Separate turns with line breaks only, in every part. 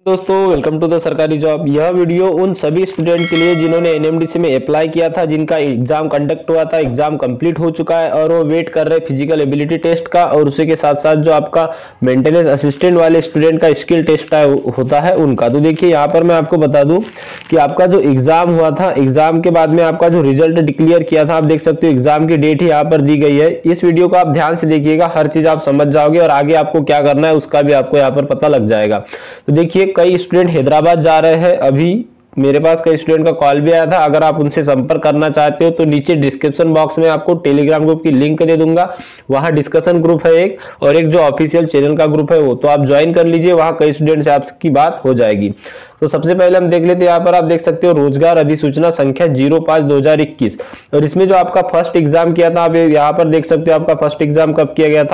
दोस्तों welcome to the सरकारी job. यह वीडियो उन सभी स्टूडेंट के लिए जिन्होंने एनएमडीसी में अप्लाई किया था, जिनका एग्जाम कंडक्ट हुआ था, एग्जाम कंप्लीट हो चुका है और वो वेट कर रहे फिजिकल एबिलिटी टेस्ट का, और उसी के साथ साथ जो आपका मेंटेनेंस असिस्टेंट वाले स्टूडेंट का स्किल टेस्ट होता है उनका। तो देखिए यहाँ पर मैं आपको बता दूं कि आपका जो एग्जाम हुआ था, एग्जाम के बाद में आपका जो रिजल्ट डिक्लेयर किया था, आप देख सकते हो एग्जाम की डेट ही यहाँ पर दी गई है। इस वीडियो को आप ध्यान से देखिएगा, हर चीज आप समझ जाओगे और आगे आपको क्या करना है उसका भी आपको यहाँ पर पता लग जाएगा। तो देखिए कई स्टूडेंट हैदराबाद जा रहे हैं, अभी मेरे पास कई स्टूडेंट का कॉल भी आया था। अगर आप उनसे संपर्क करना चाहते हो तो नीचे डिस्क्रिप्शन बॉक्स में आपको टेलीग्राम ग्रुप की लिंक दे दूंगा। वहां डिस्कशन ग्रुप है एक, और एक जो ऑफिशियल चैनल का ग्रुप है वो, तो आप ज्वाइन कर लीजिए। वहां कई स्टूडेंट से आपकी बात हो जाएगी। तो सबसे पहले हम देख लेते हैं, यहाँ पर आप देख सकते हो रोजगार अधिसूचना संख्या 05/2021, और इसमें जो आपका फर्स्ट एग्जाम किया था, आप यहाँ पर देख सकते हो आपका फर्स्ट एग्जाम कब किया गया था,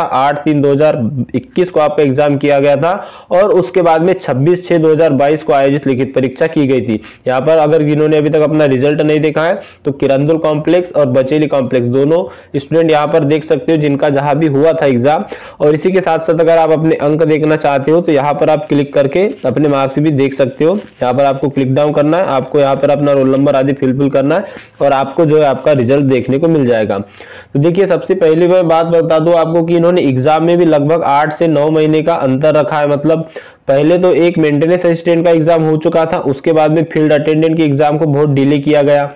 8/3/2021 को आपका एग्जाम किया गया था, और उसके बाद में 26/6/2022 को आयोजित लिखित परीक्षा की गई थी। यहाँ पर अगर जिन्होंने अभी तक अपना रिजल्ट नहीं देखा है तो किरंदुल कॉम्प्लेक्स और बचेली कॉम्प्लेक्स दोनों स्टूडेंट यहाँ पर देख सकते हो जिनका जहां भी हुआ था एग्जाम। और इसी के साथ साथ अगर आप अपने अंक देखना चाहते हो तो यहाँ पर आप क्लिक करके अपने मार्क्स भी देख सकते हो। यहाँ पर आपको क्लिक डाउन करना है, आपको यहाँ पर अपना रोल नंबर आदि फिल करना है और आपको जो है आपका रिजल्ट देखने को मिल जाएगा। तो देखिए सबसे पहली मैं बात बता दूं आपको कि इन्होंने एग्जाम में भी लगभग 8 से 9 महीने का अंतर रखा है। मतलब पहले तो एक मेंटेनेंस असिस्टेंट का एग्जाम हो चुका था, उसके बाद में फील्ड अटेंडेंट के एग्जाम को बहुत डिले किया गया।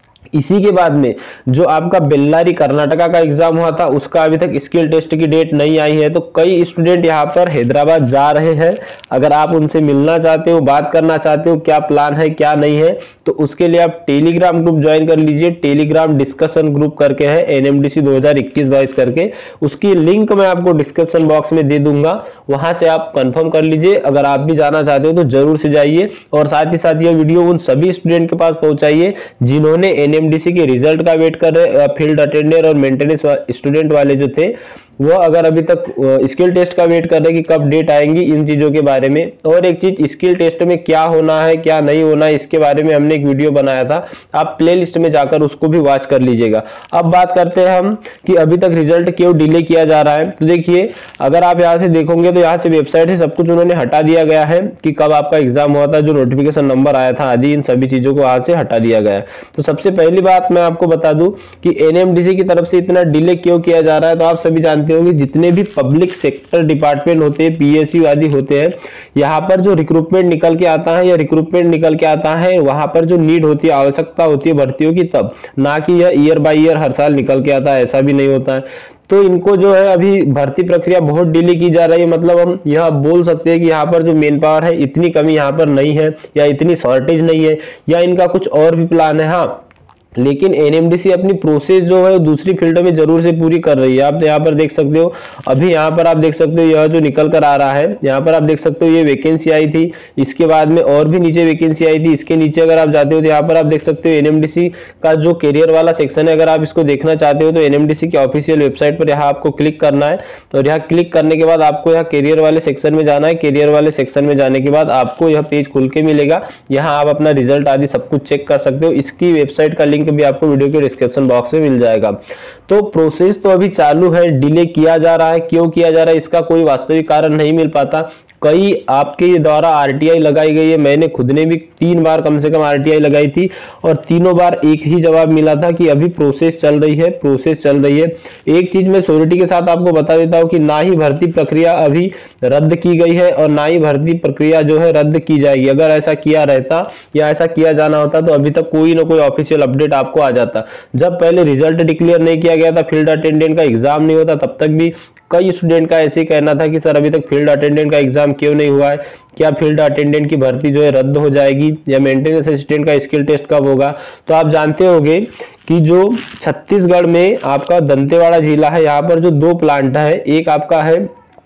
इसी के बाद में जो आपका बेल्लारी कर्नाटका का एग्जाम हुआ था उसका अभी तक स्किल टेस्ट की डेट नहीं आई है। तो कई स्टूडेंट यहाँ पर हैदराबाद जा रहे हैं। अगर आप उनसे मिलना चाहते हो, बात करना चाहते हो क्या प्लान है क्या नहीं है, तो उसके लिए आप टेलीग्राम ग्रुप ज्वाइन कर लीजिए। टेलीग्राम डिस्कशन ग्रुप करके है एनएमडीसी 2021-22 करके, उसकी लिंक मैं आपको डिस्क्रिप्शन बॉक्स में दे दूंगा, वहां से आप कंफर्म कर लीजिए। अगर आप भी जाना चाहते हो तो जरूर से जाइए, और साथ ही साथ यह वीडियो उन सभी स्टूडेंट के पास पहुंचाइए जिन्होंने एनएमडीसी के रिजल्ट का वेट कर रहे, फील्ड अटेंडेंट और मेंटेनेंस स्टूडेंट वाले जो थे वो अगर अभी तक स्किल टेस्ट का वेट कर रहे कि कब डेट आएंगी, इन चीजों के बारे में। और एक चीज, स्किल टेस्ट में क्या होना है क्या नहीं होना है इसके बारे में हमने एक वीडियो बनाया था, आप प्लेलिस्ट में जाकर उसको भी वॉच कर लीजिएगा। अब बात करते हैं हम कि अभी तक रिजल्ट क्यों डिले किया जा रहा है। तो देखिए अगर आप यहाँ से देखोगे तो यहाँ से वेबसाइट से सब कुछ उन्होंने हटा दिया गया है कि कब आपका एग्जाम हुआ था, जो नोटिफिकेशन नंबर आया था आदि, इन सभी चीजों को यहाँ से हटा दिया गया है। तो सबसे पहली बात मैं आपको बता दूं कि एनएमडीसी की तरफ से इतना डिले क्यों किया जा रहा है। तो आप सभी जानते होंगे जितने भी पब्लिक सेक्टर डिपार्टमेंट होते हैं, पीएसयू आदि होते हैं, यहाँ पर जो रिक्रूटमेंट निकल के आता है या रिक्रूटमेंट निकल के आता है, वहां पर जो नीड होती है, आवश्यकता होती है भर्तियों की, तब ना कि यह ईयर बाय ईयर हर साल निकल के आता है, ऐसा भी नहीं होता है। तो इनको जो है अभी भर्ती प्रक्रिया बहुत डिले की जा रही है। मतलब हम यह बोल सकते हैं कि यहाँ पर जो मेन पावर है इतनी कमी यहाँ पर नहीं है, या इतनी शॉर्टेज नहीं है, या इनका कुछ और भी प्लान है। हाँ, लेकिन एनएमडीसी अपनी प्रोसेस जो है दूसरी फील्ड में जरूर से पूरी कर रही है। आप यहाँ पर देख सकते हो, अभी यहाँ पर आप देख सकते हो यह जो निकल कर आ रहा है, यहाँ पर आप देख सकते हो ये वैकेंसी आई थी, इसके बाद में और भी नीचे वैकेंसी आई थी। इसके नीचे अगर आप जाते हो तो यहाँ पर आप देख सकते हो एनएमडीसी का जो करियर वाला सेक्शन है, अगर आप इसको देखना चाहते हो तो एनएमडीसी की ऑफिशियल वेबसाइट पर यहाँ आपको क्लिक करना है, और यहाँ क्लिक करने के बाद आपको यहाँ करियर वाले सेक्शन में जाना है। करियर वाले सेक्शन में जाने के बाद आपको यह पेज खुल के मिलेगा, यहाँ आप अपना रिजल्ट आदि सब कुछ चेक कर सकते हो। इसकी वेबसाइट का लिंक भी आपको वीडियो के डिस्क्रिप्शन बॉक्स में मिल जाएगा। तो प्रोसेस तो अभी चालू है, डिले किया जा रहा है। क्यों किया जा रहा है इसका कोई वास्तविक कारण नहीं मिल पाता। कई आपके द्वारा आरटीआई लगाई गई है, मैंने खुद ने भी 3 बार कम से कम आरटीआई लगाई थी, और तीनों बार एक ही जवाब मिला था कि अभी प्रोसेस चल रही है, प्रोसेस चल रही है। एक चीज मैं श्योरिटी के साथ आपको बता देता हूं कि ना ही भर्ती प्रक्रिया अभी रद्द की गई है और ना ही भर्ती प्रक्रिया जो है रद्द की जाएगी। अगर ऐसा किया रहता या ऐसा किया जाना होता तो अभी तक कोई ना कोई ऑफिशियल अपडेट आपको आ जाता। जब पहले रिजल्ट डिक्लेयर नहीं किया गया था, फील्ड अटेंडेंट का एग्जाम नहीं होता, तब तक भी कई स्टूडेंट का ऐसे ही कहना था कि सर अभी तक फील्ड अटेंडेंट का एग्जाम क्यों नहीं हुआ है, क्या फील्ड अटेंडेंट की भर्ती जो है रद्द हो जाएगी, या मेंटेनेंस असिस्टेंट का स्किल टेस्ट कब होगा। तो आप जानते होंगे कि जो छत्तीसगढ़ में आपका दंतेवाड़ा जिला है, यहाँ पर जो 2 प्लांट है, एक आपका है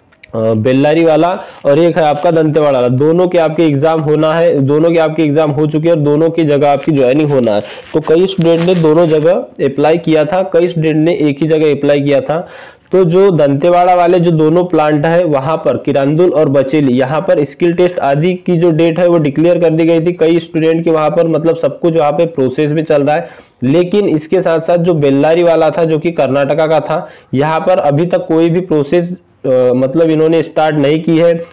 बेल्लारी वाला और एक है आपका दंतेवाड़ा वाला, दोनों के आपके एग्जाम होना है, दोनों के आपके एग्जाम हो चुके हैं और दोनों की जगह आपकी ज्वाइनिंग होना है। तो कई स्टूडेंट ने दोनों जगह अप्लाई किया था, कई स्टूडेंट ने एक ही जगह अप्लाई किया था। तो जो दंतेवाड़ा वाले जो दोनों प्लांट है वहां पर किरंदुल और बचेली, यहाँ पर स्किल टेस्ट आदि की जो डेट है वो डिक्लेयर कर दी गई थी कई स्टूडेंट की वहां पर, मतलब सब कुछ वहां पे प्रोसेस में चल रहा है। लेकिन इसके साथ साथ जो बेल्लारी वाला था जो कि कर्नाटका का था, यहाँ पर अभी तक कोई भी प्रोसेस मतलब इन्होंने स्टार्ट नहीं की है,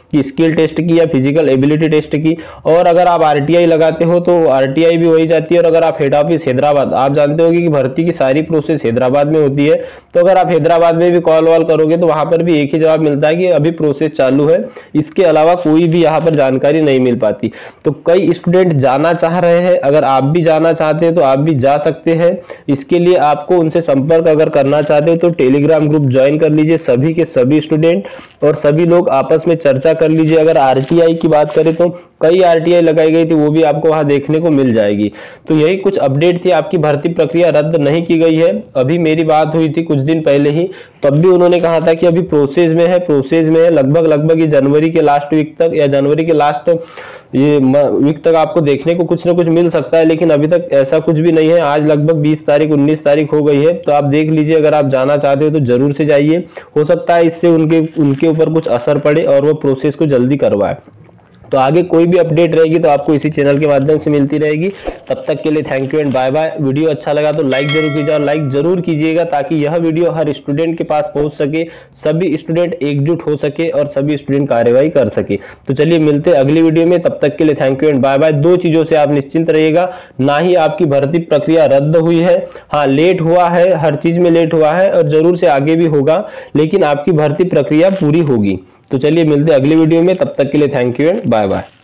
कि स्किल टेस्ट की या फिजिकल एबिलिटी टेस्ट की। और अगर आप आरटीआई लगाते हो तो आरटीआई भी वही जाती है। और अगर आप हेड ऑफिस हैदराबाद, आप जानते होंगे कि भर्ती की सारी प्रोसेस हैदराबाद में होती है, तो अगर आप हैदराबाद में भी कॉल वॉल करोगे तो वहां पर भी एक ही जवाब मिलता है कि अभी प्रोसेस चालू है, इसके अलावा कोई भी यहाँ पर जानकारी नहीं मिल पाती। तो कई स्टूडेंट जाना चाह रहे हैं, अगर आप भी जाना चाहते हैं तो आप भी जा सकते हैं। इसके लिए आपको उनसे संपर्क अगर करना चाहते हो तो टेलीग्राम ग्रुप ज्वाइन कर लीजिए, सभी के सभी स्टूडेंट, और सभी लोग आपस में चर्चा कर लीजिए। अगर आरटीआई की बात करें तो कई आरटीआई लगाई गई थी, वो भी आपको वहां देखने को मिल जाएगी। तो यही कुछ अपडेट थी, आपकी भर्ती प्रक्रिया रद्द नहीं की गई है। अभी मेरी बात हुई थी कुछ दिन पहले ही, तब भी उन्होंने कहा था कि अभी प्रोसेस में है, लगभग ये जनवरी के लास्ट वीक तक या जनवरी के लास्ट वीक तक आपको देखने को कुछ ना कुछ मिल सकता है, लेकिन अभी तक ऐसा कुछ भी नहीं है। आज लगभग 20 तारीख 19 तारीख हो गई है, तो आप देख लीजिए, अगर आप जाना चाहते हो तो जरूर से जाइए। हो सकता है इससे उनके ऊपर कुछ असर पड़े और वो प्रोसेस को जल्दी करवाए। तो आगे कोई भी अपडेट रहेगी तो आपको इसी चैनल के माध्यम से मिलती रहेगी। तब तक के लिए thank you and bye bye. Video अच्छा लगा तो लाइक जरूर कीजिए, और लाइक जरूर कीजिएगा ताकि यह वीडियो हर स्टूडेंट के पास पहुंच सके, सभी स्टूडेंट एकजुट हो सके और सभी स्टूडेंट कार्यवाही कर सके। तो चलिए मिलते हैं अगली वीडियो में, तब तक के लिए thank you and bye bye. दो चीजों से आप निश्चिंत रहिएगा, ना ही आपकी भर्ती प्रक्रिया रद्द हुई है, हाँ लेट हुआ है, हर चीज में लेट हुआ है और जरूर से आगे भी होगा, लेकिन आपकी भर्ती प्रक्रिया पूरी होगी। तो चलिए मिलते हैं अगली वीडियो में, तब तक के लिए thank you and bye bye.